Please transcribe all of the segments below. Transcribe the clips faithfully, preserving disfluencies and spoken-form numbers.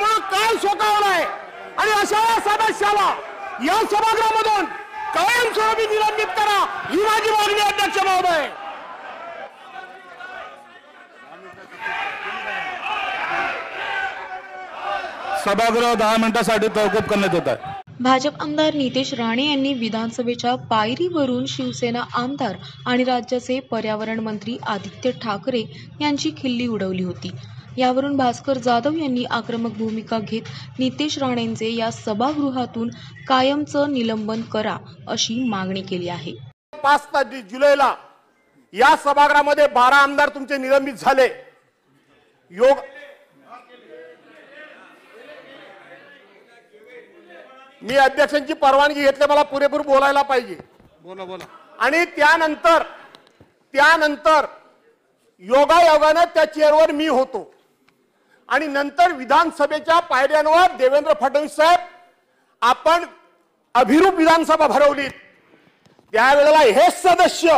त्यामुळे काल शोकावलाय आणि अशा सदस्याला या सभागृहामधून कायमस्वरूपी निलंबित करा ही माझी मागणी अध्यक्ष महोदय. सभागृह दहा मिनिटांसाठी तहकूब करण्यात येत आहे. भाजप आमदार नितेश राणे यांनी विधानसभेच्या पायरीवरून शिवसेना आमदार आणि राज्याचे पर्यावरण मंत्री आदित्य ठाकरे यांची खिल्ली उडवली होती. यावरून भास्कर जाधव यांनी आक्रमक भूमिका घेत नितेश राणेंचे या सभागृहातून कायमचं निलंबन करा अशी मागणी केली आहे. पाच जुलैला या सभागृहामध्ये बारा आमदार तुमचे निलंबित झाले. योग मी अध्यक्षांची परवानगी घेतली, मला पुरेपूर बोलायला पाहिजे. बोला बोला. आणि त्यानंतर त्यानंतर योगायोगाने त्या चेअरवर मी होतो आणि नंतर विधानसभेच्या पायऱ्यांवर देवेंद्र फडणवीस साहेब आपण अभिरूप विधानसभा भरवली. त्यावेळेला हे सदस्य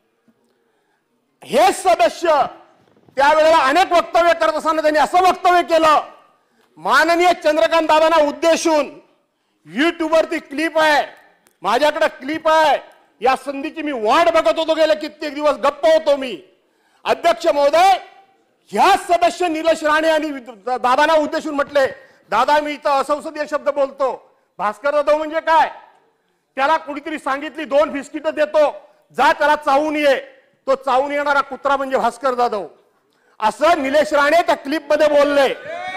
हे सदस्य त्यावेळेला अनेक वक्तव्य करत असताना त्यांनी असं वक्तव्य केलं, माननीय चंद्रकांत दादांना उद्देशून. युट्यूबवरती क्लिप आहे, माझ्याकडे क्लिप आहे. या संधीची मी वाट बघत होतो, गेले कित्येक दिवस गप्प होतो मी. अध्यक्ष महोदय, ह्या सदस्य निलेश राणे आणि दादांना उद्देशून म्हटले, दादा मी इथं असंसदीय शब्द बोलतो. भास्कर जाधव म्हणजे काय, त्याला कुणीतरी सांगितली दोन बिस्किट देतो, जा त्याला चावून ये. तो चावून येणारा कुत्रा म्हणजे भास्कर जाधव, असं निलेश राणे त्या क्लिप मध्ये बोलले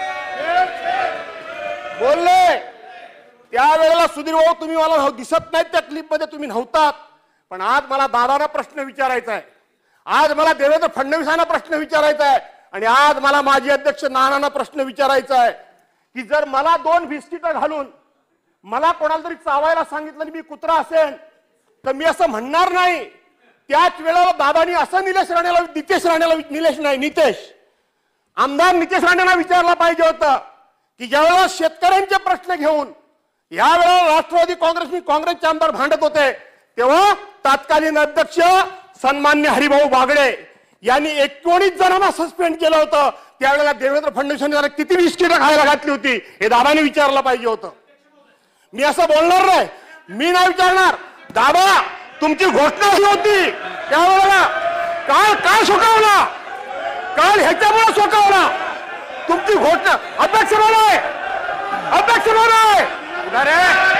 बोलले त्यावेळेला. सुधीर भाऊ तुम्ही मला दिसत नाहीत त्या क्लिप मध्ये, तुम्ही नव्हतात. पण आज मला दादांना प्रश्न विचारायचा आहे, आज मला देवेंद्र फडणवीसांना प्रश्न विचारायचा आहे आणि आज मला माजी अध्यक्ष नानांना प्रश्न विचारायचा आहे की जर मला दोन बिस्किट घालून मला कोणाला तरी चावायला सांगितलं आणि मी कुत्रा असेल तर मी असं म्हणणार नाही. त्याच वेळेला दादांनी असं निलेश राणेला नितेश राणेला निलेश नाही नितेश आमदार नितेश राणेंना विचारलं पाहिजे होतं की ज्यावेळेला शेतकऱ्यांचे प्रश्न घेऊन यावेळेला राष्ट्रवादी काँग्रेस काँग्रेसचे आमदार भांडत होते तेव्हा तत्कालीन अध्यक्ष सन्मान्य हरिभाऊ बागडे यांनी एकोणीस जणांना सस्पेंड केलं होतं. त्यावेळेला देवेंद्र फडणवीसांनी जरा किती बिस्किटं खायला घातली होती हे दादांनी विचारलं पाहिजे होतं. मी असं बोलणार नाही, मी नाही विचारणार. दादा तुमची घोषणा ही होती त्यावेळेला, काल काय शोकावला, काल ह्याच्यामुळे शोकावला तुमची घोषणा. अध्यक्ष महोदय अध्यक्ष महोदय अरे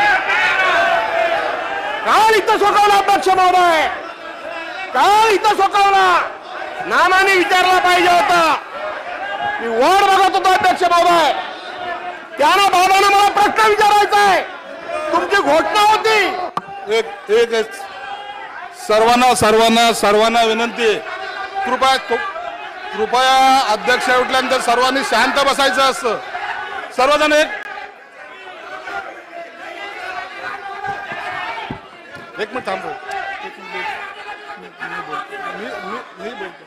काल इथं शोकावला अध्यक्ष महोदय, काल इथं शोकावला. नानांनी विचारला पाहिजे होता, मी वाट बघत होतो अध्यक्ष महोदय. त्याला बाबांना मला प्रश्न विचारायचा आहे, तुमची घोषणा होती. एक एक सर्वांना सर्वांना सर्वांना विनंती आहे, कृपया कृपया अध्यक्ष उठल्यानंतर सर्वांनी शांत बसायचं असतं. सर्वजण एक एक मिनिट थांबव. मी मी मी बोलतो.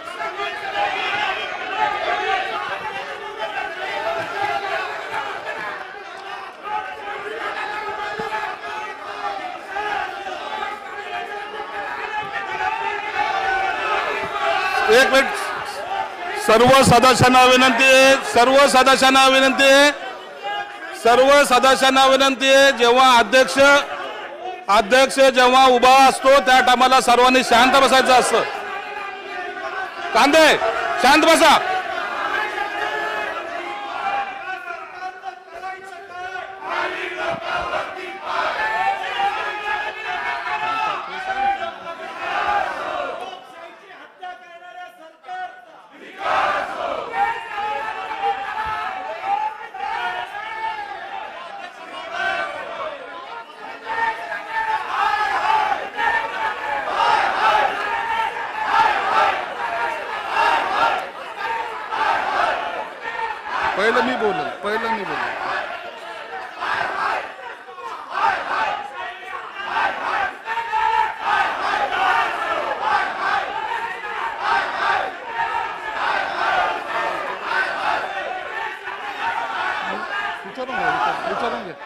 एक मिनिट. सर्व सदस्यांना विनंती आहे, सर्व सदस्यांना विनंती आहे, सर्व सदस्यांना विनंती आहे, जेव्हा अध्यक्ष अध्यक्ष जेव्हा उभा असतो त्या टायमाला सर्वांनी शांत बसायचं असतं. कांदे शांत बसा. पहिलं मी बोलल पहिलं मी बोलल विचारून घ्या विचारून घ्या.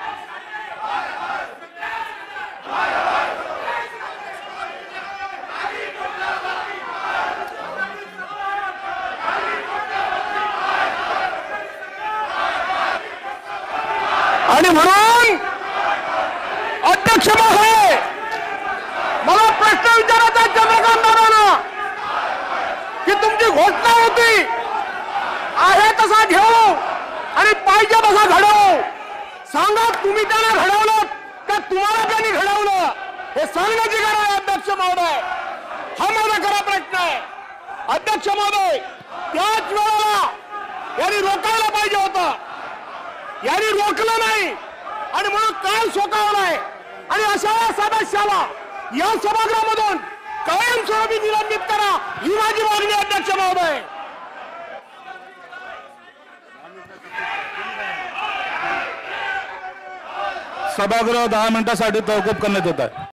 आणि म्हणून अध्यक्ष महोदय, मला प्रश्न विचारायचा आहे चंद्रकांत दादांना की तुमची घोषणा होती आहे तसा घेऊ आणि पाहिजे तसा घडवू. सांगा तुम्ही त्यांना घडवलं का तुम्हाला त्यांनी घडवलं, हे सांगण्याची गरज आहे अध्यक्ष महोदय. हा माझा खरा प्रश्न आहे. अध्यक्ष महोदय, त्याच वेळेला यांनी रोखायला पाहिजे होतं, यांनी रोखलं नाही आणि म्हणून काल सोकावलाय. आणि अशा सदस्याला या सभागृहामधून कायमस्वरूपी निलंबित करा, ही माझी मागणी अध्यक्ष महोदय. सभागृह दहा मिनिटासाठी तहकूब करण्यात येत आहे.